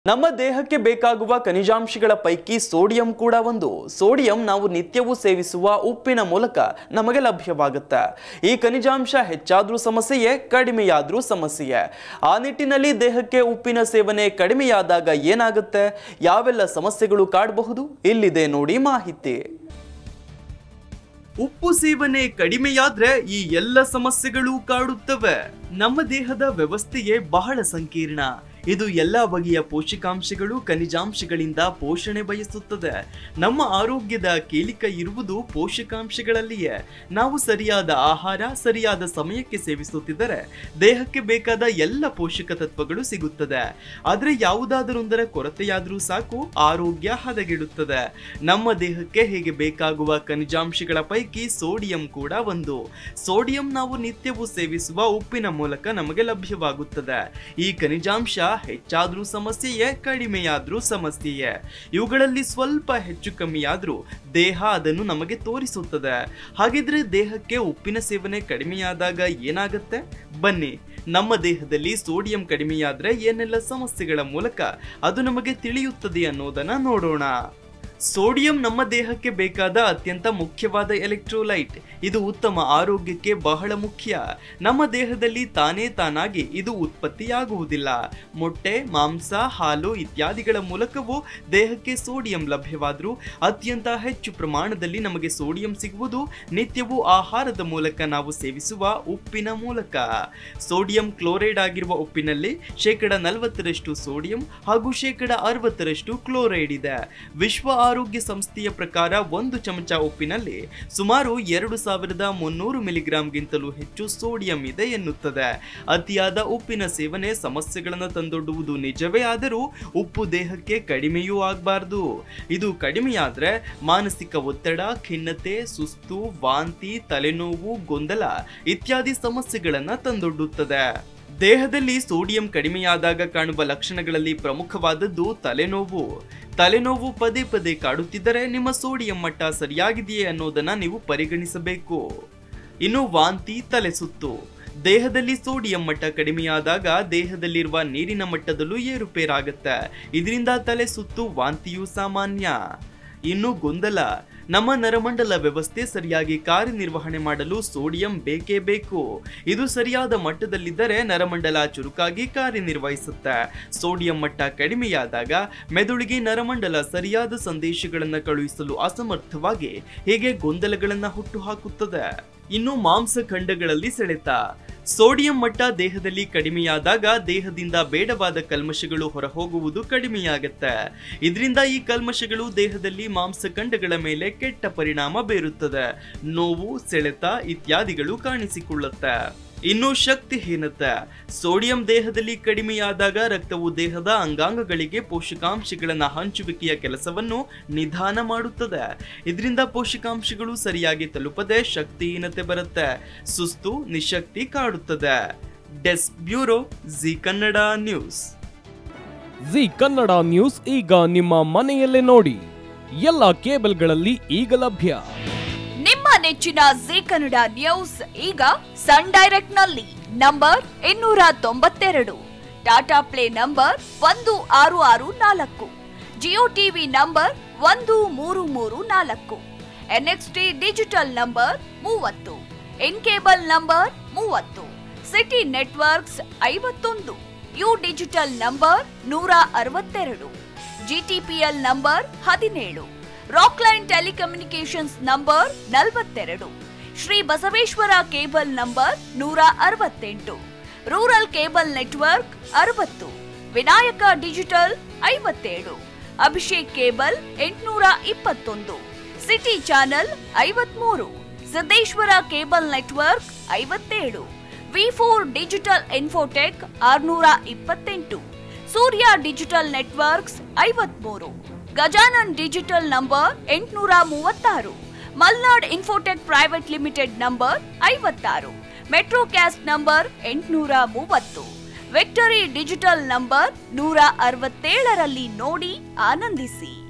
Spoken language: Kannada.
ನಮ್ಮ ದೇಹಕ್ಕೆ ಬೇಕಾಗುವ ಖನಿಜಾಂಶಗಳ ಪೈಕಿ ಸೋಡಿಯಂ ಕೂಡ ಒಂದು. ಸೋಡಿಯಂ ನಾವು ನಿತ್ಯವೂ ಸೇವಿಸುವ ಉಪ್ಪಿನ ಮೂಲಕ ನಮಗೆ ಲಭ್ಯವಾಗುತ್ತೆ. ಈ ಖನಿಜಾಂಶ ಹೆಚ್ಚಾದ್ರೂ ಸಮಸ್ಯೆಯೇ, ಕಡಿಮೆಯಾದ್ರೂ ಸಮಸ್ಯೆಯೇ. ಆ ನಿಟ್ಟಿನಲ್ಲಿ ದೇಹಕ್ಕೆ ಉಪ್ಪಿನ ಸೇವನೆ ಕಡಿಮೆಯಾದಾಗ ಏನಾಗುತ್ತೆ, ಯಾವೆಲ್ಲ ಸಮಸ್ಯೆಗಳು ಕಾಡಬಹುದು, ಇಲ್ಲಿದೆ ನೋಡಿ ಮಾಹಿತಿ. ಉಪ್ಪು ಸೇವನೆ ಕಡಿಮೆಯಾದ್ರೆ ಈ ಎಲ್ಲ ಸಮಸ್ಯೆಗಳು ಕಾಡುತ್ತವೆ. ನಮ್ಮ ದೇಹದ ವ್ಯವಸ್ಥೆಯೇ ಬಹಳ ಸಂಕೀರ್ಣ. ಇದು ಎಲ್ಲ ಬಗೆಯ ಪೋಷಕಾಂಶಗಳು, ಖನಿಜಾಂಶಗಳಿಂದ ಪೋಷಣೆ ಬಯಸುತ್ತದೆ. ನಮ್ಮ ಆರೋಗ್ಯದ ಕೀಲಿಕ ಇರುವುದು ಪೋಷಕಾಂಶಗಳಲ್ಲಿಯೇ. ನಾವು ಸರಿಯಾದ ಆಹಾರ ಸರಿಯಾದ ಸಮಯಕ್ಕೆ ಸೇವಿಸುತ್ತಿದ್ದರೆ ದೇಹಕ್ಕೆ ಬೇಕಾದ ಎಲ್ಲ ಪೋಷಕ ತತ್ವಗಳು ಸಿಗುತ್ತದೆ. ಆದರೆ ಯಾವುದಾದರೊಂದರ ಕೊರತೆಯಾದರೂ ಸಾಕು, ಆರೋಗ್ಯ ಹದಗೆಡುತ್ತದೆ. ನಮ್ಮ ದೇಹಕ್ಕೆ ಹೇಗೆ ಬೇಕಾಗುವ ಖನಿಜಾಂಶಗಳ ಪೈಕಿ ಸೋಡಿಯಂ ಕೂಡ ಒಂದು. ಸೋಡಿಯಂ ನಾವು ನಿತ್ಯವೂ ಸೇವಿಸುವ ಉಪ್ಪಿನ ಮೂಲಕ ನಮಗೆ ಲಭ್ಯವಾಗುತ್ತದೆ. ಈ ಖನಿಜಾಂಶ ಹೆಚ್ಚಾದ್ರೂ ಸಮಸ್ಯೆಯೇ, ಕಡಿಮೆಯಾದ್ರೂ ಸಮಸ್ಯೆಯೇ. ಇವುಗಳಲ್ಲಿ ಸ್ವಲ್ಪ ಹೆಚ್ಚು ಕಮ್ಮಿಯಾದ್ರೂ ದೇಹ ಅದನ್ನು ನಮಗೆ ತೋರಿಸುತ್ತದೆ. ಹಾಗಿದ್ರೆ ದೇಹಕ್ಕೆ ಉಪ್ಪಿನ ಸೇವನೆ ಕಡಿಮೆಯಾದಾಗ ಏನಾಗುತ್ತೆ? ಬನ್ನಿ, ನಮ್ಮ ದೇಹದಲ್ಲಿ ಸೋಡಿಯಂ ಕಡಿಮೆಯಾದ್ರೆ ಏನೆಲ್ಲ ಸಮಸ್ಯೆಗಳ ಮೂಲಕ ಅದು ನಮಗೆ ತಿಳಿಯುತ್ತದೆ ಅನ್ನೋದನ್ನ ನೋಡೋಣ. ಸೋಡಿಯಂ ನಮ್ಮ ದೇಹಕ್ಕೆ ಬೇಕಾದ ಅತ್ಯಂತ ಮುಖ್ಯವಾದ ಎಲೆಕ್ಟ್ರೋಲೈಟ್. ಇದು ಉತ್ತಮ ಆರೋಗ್ಯಕ್ಕೆ ಬಹಳ ಮುಖ್ಯ. ನಮ್ಮ ದೇಹದಲ್ಲಿ ತಾನೇ ತಾನಾಗಿ ಇದು ಉತ್ಪತ್ತಿಯಾಗುವುದಿಲ್ಲ. ಮೊಟ್ಟೆ, ಮಾಂಸ, ಹಾಲು ಇತ್ಯಾದಿಗಳ ಮೂಲಕವೂ ದೇಹಕ್ಕೆ ಸೋಡಿಯಂ ಲಭ್ಯವಾದರೂ ಅತ್ಯಂತ ಹೆಚ್ಚು ಪ್ರಮಾಣದಲ್ಲಿ ನಮಗೆ ಸೋಡಿಯಂ ಸಿಗುವುದು ನಿತ್ಯವೂ ಆಹಾರದ ಮೂಲಕ ನಾವು ಸೇವಿಸುವ ಉಪ್ಪಿನ ಮೂಲಕ. ಸೋಡಿಯಂ ಕ್ಲೋರೈಡ್ ಆಗಿರುವ ಉಪ್ಪಿನಲ್ಲಿ 40% ಸೋಡಿಯಂ ಹಾಗೂ 60% ಕ್ಲೋರೈಡ್ ಇದೆ. ವಿಶ್ವ ಆರೋಗ್ಯ ಸಂಸ್ಥೆಯ ಪ್ರಕಾರ 1 ಚಮಚ ಉಪ್ಪಿನಲ್ಲಿ ಸುಮಾರು 2300 ಮಿಲಿಗ್ರಾಂಗಿಂತಲೂ ಹೆಚ್ಚು ಸೋಡಿಯಂ ಇದೆ ಎನ್ನುತ್ತದೆ. ಅತಿಯಾದ ಉಪ್ಪಿನ ಸೇವನೆ ಸಮಸ್ಯೆಗಳನ್ನು ತಂದೊಡ್ಡುವುದು ನಿಜವೇ, ಆದರೂ ಉಪ್ಪು ದೇಹಕ್ಕೆ ಕಡಿಮೆಯೂ ಆಗಬಾರದು. ಇದು ಕಡಿಮೆಯಾದ್ರೆ ಮಾನಸಿಕ ಒತ್ತಡ, ಖಿನ್ನತೆ, ಸುಸ್ತು, ವಾಂತಿ, ತಲೆನೋವು, ಗೊಂದಲ ಇತ್ಯಾದಿ ಸಮಸ್ಯೆಗಳನ್ನು ತಂದೊಡ್ಡುತ್ತದೆ. ದೇಹದಲ್ಲಿ ಸೋಡಿಯಂ ಕಡಿಮೆಯಾದಾಗ ಕಾಣುವ ಲಕ್ಷಣಗಳಲ್ಲಿ ಪ್ರಮುಖವಾದದ್ದು ತಲೆನೋವು. ತಲೆನೋವು ಪದೇ ಪದೇ ಕಾಡುತ್ತಿದ್ದರೆ ನಿಮ್ಮ ಸೋಡಿಯಂ ಮಟ್ಟ ಸರಿಯಾಗಿದೆಯೇ ಅನ್ನೋದನ್ನ ನೀವು ಪರಿಗಣಿಸಬೇಕು. ಇನ್ನು ವಾಂತಿ, ತಲೆ ಸುತ್ತು. ದೇಹದಲ್ಲಿ ಸೋಡಿಯಂ ಮಟ್ಟ ಕಡಿಮೆಯಾದಾಗ ದೇಹದಲ್ಲಿರುವ ನೀರಿನ ಮಟ್ಟದಲ್ಲೂ ಏರುಪೇರಾಗುತ್ತೆ. ಇದರಿಂದ ತಲೆ ಸುತ್ತು, ವಾಂತಿಯು ಸಾಮಾನ್ಯ. ಇನ್ನು ಗೊಂದಲ. ನಮ್ಮ ನರಮಂಡಲ ವ್ಯವಸ್ಥೆ ಸರಿಯಾಗಿ ಕಾರ್ಯನಿರ್ವಹಣೆ ಮಾಡಲು ಸೋಡಿಯಂ ಬೇಕೇ ಬೇಕು. ಇದು ಸರಿಯಾದ ಮಟ್ಟದಲ್ಲಿದ್ದರೆ ನರಮಂಡಲ ಚುರುಕಾಗಿ ಕಾರ್ಯನಿರ್ವಹಿಸುತ್ತೆ. ಸೋಡಿಯಂ ಮಟ್ಟ ಕಡಿಮೆಯಾದಾಗ ಮೆದುಳಿಗೆ ನರಮಂಡಲ ಸರಿಯಾದ ಸಂದೇಶಗಳನ್ನು ಕಳುಹಿಸಲು ಅಸಮರ್ಥವಾಗಿ ಹೀಗೆ ಗೊಂದಲಗಳನ್ನು ಹುಟ್ಟುಹಾಕುತ್ತದೆ. ಇನ್ನು ಮಾಂಸಖಂಡಗಳಲ್ಲಿ ಸೆಳೆತ. ಸೋಡಿಯಂ ಮಟ್ಟ ದೇಹದಲ್ಲಿ ಕಡಿಮೆಯಾದಾಗ ದೇಹದಿಂದ ಬೇಡವಾದ ಕಲ್ಮಶಗಳು ಹೊರಹೋಗುವುದು ಕಡಿಮೆಯಾಗುತ್ತೆ. ಇದರಿಂದ ಈ ಕಲ್ಮಶಗಳು ದೇಹದಲ್ಲಿ ಮಾಂಸಖಂಡಗಳ ಮೇಲೆ ಕೆಟ್ಟ ಪರಿಣಾಮ ಬೀರುತ್ತದೆ. ನೋವು, ಸೆಳೆತ ಇತ್ಯಾದಿಗಳು ಕಾಣಿಸಿಕೊಳ್ಳುತ್ತೆ. ಇನ್ನು ಶಕ್ತಿಹೀನತೆ. ಸೋಡಿಯಂ ದೇಹದಲ್ಲಿ ಕಡಿಮೆಯಾದಾಗ ರಕ್ತವು ದೇಹದ ಅಂಗಾಂಗಗಳಿಗೆ ಪೋಷಕಾಂಶಗಳನ್ನು ಹಂಚುವಿಕೆಯ ಕೆಲಸವನ್ನು ನಿಧಾನ ಮಾಡುತ್ತದೆ. ಇದರಿಂದ ಪೋಷಕಾಂಶಗಳು ಸರಿಯಾಗಿ ತಲುಪದೆ ಶಕ್ತಿಹೀನತೆ ಬರುತ್ತೆ. ಸುಸ್ತು, ನಿಶಕ್ತಿ ಕಾಡುತ್ತದೆ. Desk bureau, Zee Kannada news. Zee Kannada news ಈಗ ನಿಮ್ಮ ಮನೆಯಲ್ಲೇ ನೋಡಿ. ಎಲ್ಲ ಕೇಬಲ್ಗಳಲ್ಲಿ ಈಗ ಲಭ್ಯ. ನಿಮ್ಮ ನೆಚ್ಚಿನ ಜಿ ಕನ್ನಡ ನ್ಯೂಸ್ ಈಗ ಸನ್ ಡೈರೆಕ್ಟ್ ನಲ್ಲಿ number 292, Tata Play number 1664, Jio TV number 1334, NXT digital number 30, in cable number 30, city networks 51, U digital number 162, GTPL number 17, Rockline telecommunications number 42, Shri Basaveshwara cable number 168, rural cable network 60, Vinayaka digital 57, Abhishek cable 821, city channel 53, Siddeshwara cable network 57, ವಿ4 digital infotech 628, Surya digital networks 53, Gajanan digital number 836, Malnad infotech private limited number 56, Metrocast number 830, victory digital number 167ರಲ್ಲಿ ನೋಡಿ ಆನಂದಿಸಿ.